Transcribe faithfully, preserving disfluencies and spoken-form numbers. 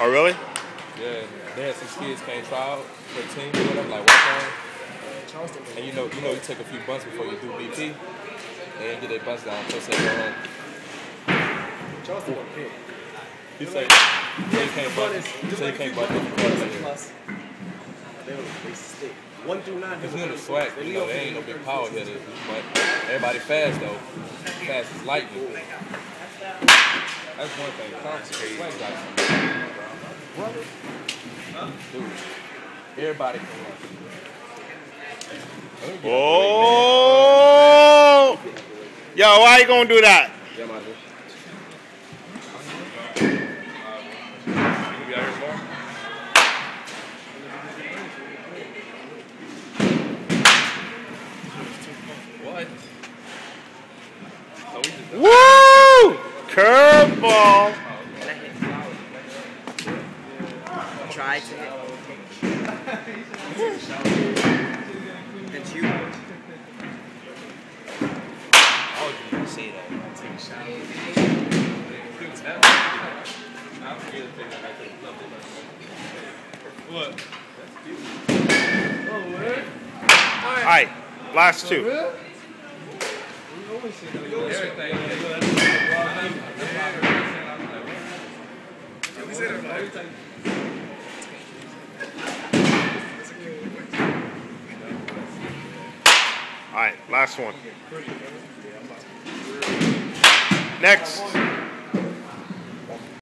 Oh, really? Yeah, they had some kids came try out for a team or whatever, like walk on. And you know, you know, you take a few bunts before you do B P. They didn't get their bunts down, so they go home. Charleston don't pick. He said he can't bunt. He said he can't bunt. They they stick. One through nine. It's in the swag, you know, they ain't no big power hitters, but everybody fast though. Fast as lightning. That's one thing. Swag got something. Dude, everybody can run. Oh! Yo, why you gonna do that? Yeah, my dude. What? Woo! Curveball. Try to hit. That's you. Oh, you can see that. Take a shot. What? All right, last two. All right, last one. Next.